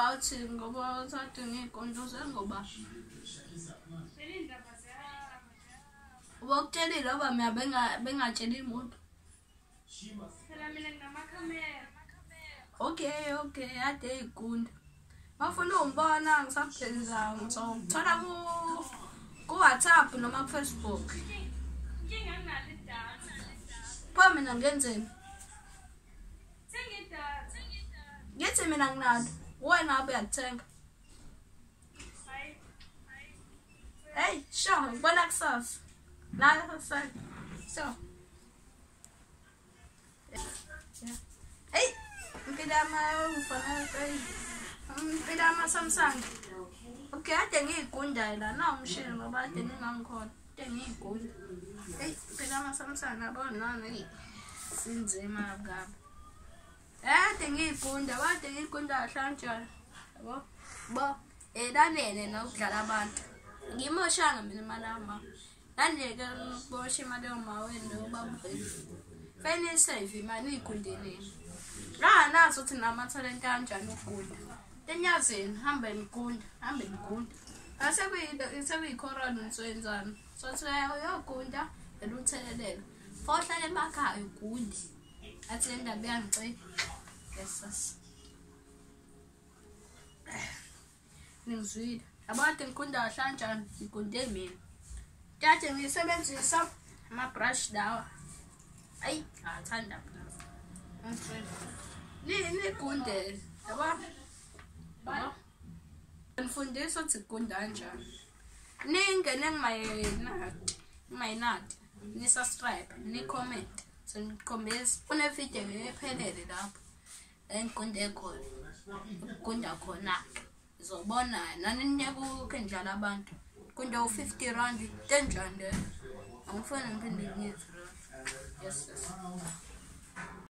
uthi ngoba uthathe ngekonto sengoba Ubokutshela ngoba mina bengatshela imuntu. Phela mina nginamakamera. Okay, ade igunda. Bafuna ungibona ngisaphenza ngizothola ku WhatsApp noma ku Facebook. Nginganalo idatha. Pho mina ngenzeni? Sengidatha. Ngithi mina nginalo. Wena abe uyathenga. Hey, sure, ngibona kusasa. La sasa. So. Hey, ngidama ufana kai. Ngidama Samsung. Okay, ade ngigunda la na umshini ngoba ade ningangikhona. Ade ngigunda. Hey, ngidama Samsung abona nani. Sinzima kabi. Ade ngigunda, wade ngigunda hlanjani. Yabo? Bo, danele nokudlala abantu. Ngimoshanga mina malama. Nandeke ngiboshe imali yomawendo ubabheki. Fanele save imali igundeni. La nazo uthi nama talent kanjani ukugunda. Enyazeni hambe ngigunda. Asekuyikhorona niswenzana. Sothi uyagunda eluthelelelo. Fohlale emakhaya ugundi. Athi indaba yangicela. Yes. Ngizwile. Abantu ngikunda hlanjani ngigunde mina. Tjathe ngisebenzisa ama brush lawa. Ayi, athanda phela. Nigunde, yabo? Ngifundisa ukuthi gunda kanjani. Ningene MY NATI. Ni subscribe, ni comment. Senikombeza une video ephelele lapho. Engikunde khona. Ukugunda khona. Zobona nani niyabuke njalo abantu. Kunda u50 rand, 10 rand. Angifuni ngiphinde ngithi. Yes.